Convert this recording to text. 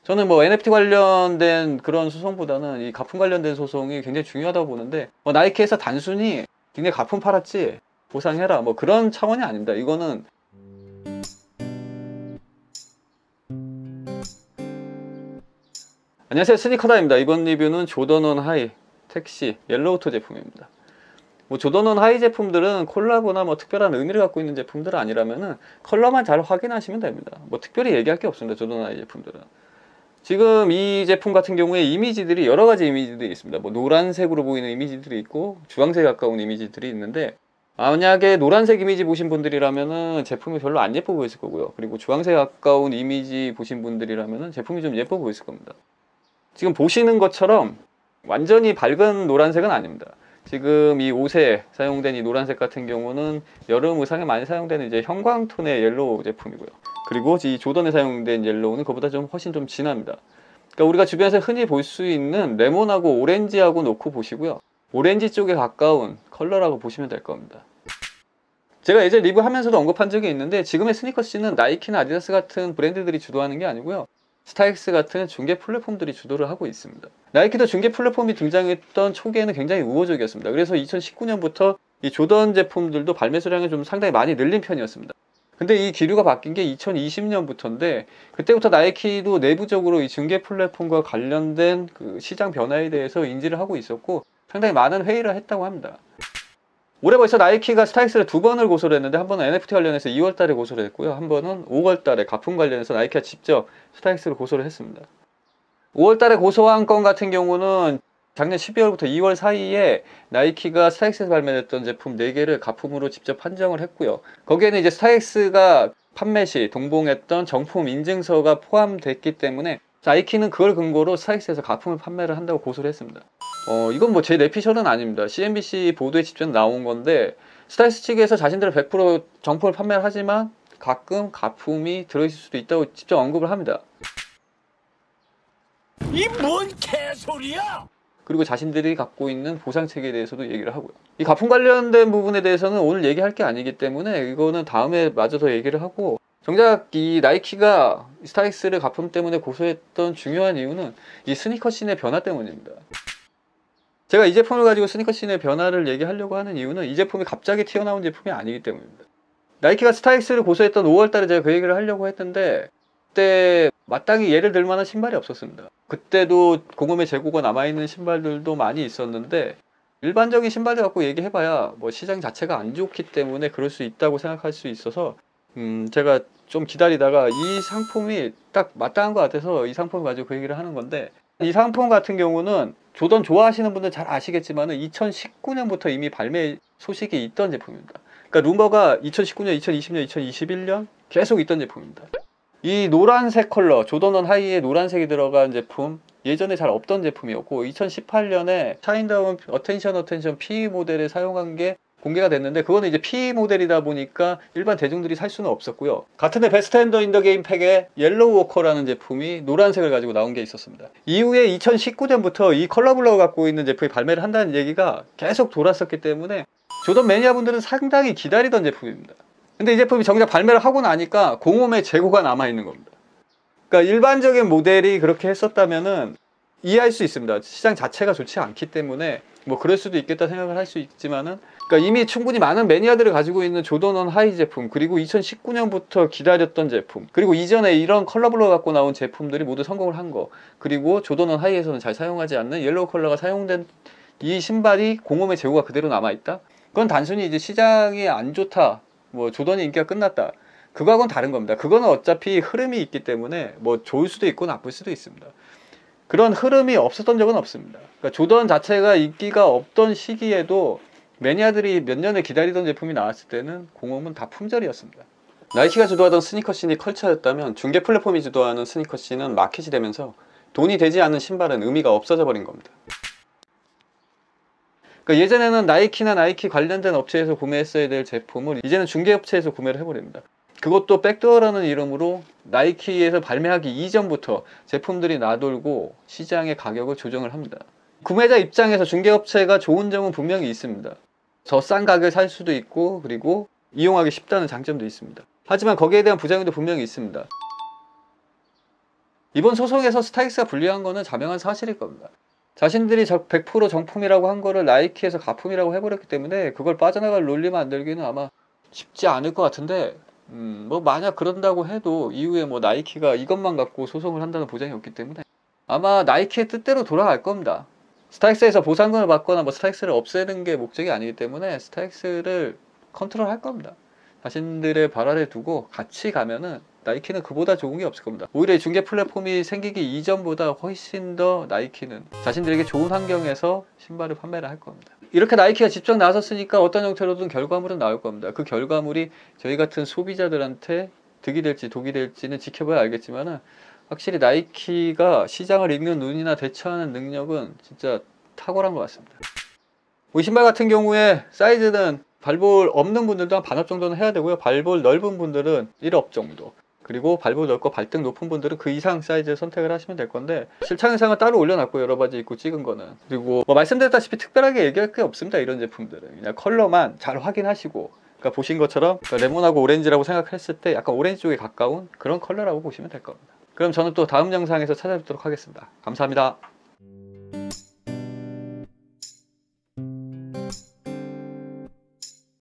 저는 뭐 NFT 관련된 그런 소송보다는 이 가품 관련된 소송이 굉장히 중요하다고 보는데, 뭐 나이키에서 단순히 니네 가품 팔았지 보상해라 뭐 그런 차원이 아닙니다. 이거는 안녕하세요, 스니커다입니다. 이번 리뷰는 조던원 하이 택시 옐로우토 제품입니다. 뭐 조던원 하이 제품들은 콜라보나 뭐 특별한 의미를 갖고 있는 제품들 아니라면은 컬러만 잘 확인하시면 됩니다. 뭐 특별히 얘기할 게 없습니다. 조던원 하이 제품들은. 지금 이 제품 같은 경우에 이미지들이 여러 가지 이미지들이 있습니다. 뭐 노란색으로 보이는 이미지들이 있고 주황색에 가까운 이미지들이 있는데, 만약에 노란색 이미지 보신 분들이라면은 제품이 별로 안 예뻐 보였을 거고요. 그리고 주황색에 가까운 이미지 보신 분들이라면은 제품이 좀 예뻐 보였을 겁니다. 지금 보시는 것처럼 완전히 밝은 노란색은 아닙니다. 지금 이 옷에 사용된 이 노란색 같은 경우는 여름 의상에 많이 사용되는 이제 형광톤의 옐로우 제품이고요. 그리고 이 조던에 사용된 옐로우는 그보다 좀 훨씬 좀 진합니다. 그러니까 우리가 주변에서 흔히 볼 수 있는 레몬하고 오렌지하고 놓고 보시고요. 오렌지 쪽에 가까운 컬러라고 보시면 될 겁니다. 제가 예전에 리뷰하면서도 언급한 적이 있는데, 지금의 스니커씬은 나이키나 아디다스 같은 브랜드들이 주도하는 게 아니고요. 스타익스 같은 중개 플랫폼들이 주도를 하고 있습니다. 나이키도 중개 플랫폼이 등장했던 초기에는 굉장히 우호적이었습니다. 그래서 2019년부터 이 조던 제품들도 발매 수량이 좀 상당히 많이 늘린 편이었습니다. 근데 이 기류가 바뀐 게 2020년부터인데, 그때부터 나이키도 내부적으로 이 중개 플랫폼과 관련된 그 시장 변화에 대해서 인지를 하고 있었고 상당히 많은 회의를 했다고 합니다. 올해 벌써 나이키가 스타익스를 2번을 고소를 했는데, 한 번은 NFT 관련해서 2월 달에 고소를 했고요. 한 번은 5월 달에 가품 관련해서 나이키가 직접 스타익스를 고소를 했습니다. 5월 달에 고소한 건 같은 경우는 작년 12월부터 2월 사이에 나이키가 스타익스에서 발매됐던 제품 4개를 가품으로 직접 판정을 했고요. 거기에는 이제 스타익스가 판매 시 동봉했던 정품 인증서가 포함됐기 때문에 나이키는 그걸 근거로 스타익스에서 가품을 판매를 한다고 고소를 했습니다. 이건 뭐 제 내피셜은 아닙니다. CNBC 보도에 직접 나온 건데, 스타익스 측에서 자신들은 100% 정품을 판매를 하지만 가끔 가품이 들어있을 수도 있다고 직접 언급을 합니다. 이 뭔 개소리야! 그리고 자신들이 갖고 있는 보상책에 대해서도 얘기를 하고요. 이 가품 관련된 부분에 대해서는 오늘 얘기할 게 아니기 때문에 이거는 다음에 마저 더 얘기를 하고, 정작 이 나이키가 스타익스를 가품 때문에 고소했던 중요한 이유는 이 스니커씬의 변화 때문입니다. 제가 이 제품을 가지고 스니커씬의 변화를 얘기하려고 하는 이유는 이 제품이 갑자기 튀어나온 제품이 아니기 때문입니다. 나이키가 스타익스를 고소했던 5월 달에 제가 그 얘기를 하려고 했는데, 그때 마땅히 예를 들 만한 신발이 없었습니다. 그때도 공홈에 재고가 남아있는 신발들도 많이 있었는데, 일반적인 신발들 갖고 얘기해봐야 뭐 시장 자체가 안 좋기 때문에 그럴 수 있다고 생각할 수 있어서 제가 좀 기다리다가 이 상품이 딱 마땅한 것 같아서 이 상품을 가지고 그 얘기를 하는 건데, 이 상품 같은 경우는 조던 좋아하시는 분들 잘 아시겠지만 2019년부터 이미 발매 소식이 있던 제품입니다. 그러니까 루머가 2019년, 2020년, 2021년 계속 있던 제품입니다. 이 노란색 컬러, 조던원 하이에 노란색이 들어간 제품, 예전에 잘 없던 제품이었고 2018년에 샤인다운 어텐션 P 모델에 사용한 게 공개가 됐는데, 그거는 이제 P 모델이다 보니까 일반 대중들이 살 수는 없었고요. 같은 해 베스트 핸더 인 더 게임 팩에 옐로우 워커라는 제품이 노란색을 가지고 나온 게 있었습니다. 이후에 2019년부터 이 컬러블러가 갖고 있는 제품이 발매를 한다는 얘기가 계속 돌았었기 때문에 조던 매니아분들은 상당히 기다리던 제품입니다. 근데 이 제품이 정작 발매를 하고 나니까 공홈에 재고가 남아있는 겁니다. 그러니까 일반적인 모델이 그렇게 했었다면은 이해할 수 있습니다. 시장 자체가 좋지 않기 때문에 뭐 그럴 수도 있겠다 생각을 할 수 있지만은, 그러니까 이미 충분히 많은 매니아들을 가지고 있는 조던원 하이 제품, 그리고 2019년부터 기다렸던 제품, 그리고 이전에 이런 컬러블러 갖고 나온 제품들이 모두 성공을 한 거, 그리고 조던원 하이에서는 잘 사용하지 않는 옐로우 컬러가 사용된 이 신발이 공홈에 재고가 그대로 남아있다? 그건 단순히 이제 시장이 안 좋다, 뭐 조던이 인기가 끝났다, 그거하고는 다른 겁니다. 그거는 어차피 흐름이 있기 때문에 뭐 좋을 수도 있고 나쁠 수도 있습니다. 그런 흐름이 없었던 적은 없습니다. 그러니까 조던 자체가 인기가 없던 시기에도 매니아들이 몇 년을 기다리던 제품이 나왔을 때는 공홈은 다 품절이었습니다. 나이키가 주도하던 스니커씬이 컬처였다면 중개 플랫폼이 주도하는 스니커씬은 마켓이 되면서 돈이 되지 않는 신발은 의미가 없어져 버린 겁니다. 그러니까 예전에는 나이키나 나이키 관련된 업체에서 구매했어야 될 제품을 이제는 중개업체에서 구매를 해버립니다. 그것도 백도어라는 이름으로 나이키에서 발매하기 이전부터 제품들이 나돌고 시장의 가격을 조정을 합니다. 구매자 입장에서 중개업체가 좋은 점은 분명히 있습니다. 더 싼 가격에 살 수도 있고, 그리고 이용하기 쉽다는 장점도 있습니다. 하지만 거기에 대한 부작용도 분명히 있습니다. 이번 소송에서 스타익스가 불리한 거는 자명한 사실일 겁니다. 자신들이 100% 정품이라고 한 거를 나이키에서 가품이라고 해버렸기 때문에 그걸 빠져나갈 논리 만들기는 아마 쉽지 않을 것 같은데, 뭐 만약 그런다고 해도 이후에 뭐 나이키가 이것만 갖고 소송을 한다는 보장이 없기 때문에 아마 나이키의 뜻대로 돌아갈 겁니다. 스타익스에서 보상금을 받거나 뭐 스타익스를 없애는 게 목적이 아니기 때문에 스타익스를 컨트롤할 겁니다. 자신들의 발 아래 두고 같이 가면은 나이키는 그보다 좋은 게 없을 겁니다. 오히려 중개 플랫폼이 생기기 이전보다 훨씬 더 나이키는 자신들에게 좋은 환경에서 신발을 판매를 할 겁니다. 이렇게 나이키가 직접 나섰으니까 어떤 형태로든 결과물은 나올 겁니다. 그 결과물이 저희 같은 소비자들한테 득이 될지 독이 될지는 지켜봐야 알겠지만은, 확실히 나이키가 시장을 읽는 눈이나 대처하는 능력은 진짜 탁월한 것 같습니다. 이 신발 같은 경우에 사이즈는 발볼 없는 분들도 한 반업 정도는 해야 되고요. 발볼 넓은 분들은 1업 정도, 그리고 발볼 넓고 발등 높은 분들은 그 이상 사이즈 선택을 하시면 될 건데, 실착 영상은 따로 올려놨고 여러 가지 입고 찍은 거는. 그리고 뭐 말씀드렸다시피 특별하게 얘기할 게 없습니다. 이런 제품들은 그냥 컬러만 잘 확인하시고, 그러니까 보신 것처럼 레몬하고 오렌지라고 생각했을 때 약간 오렌지 쪽에 가까운 그런 컬러라고 보시면 될 겁니다. 그럼 저는 또 다음 영상에서 찾아뵙도록 하겠습니다. 감사합니다.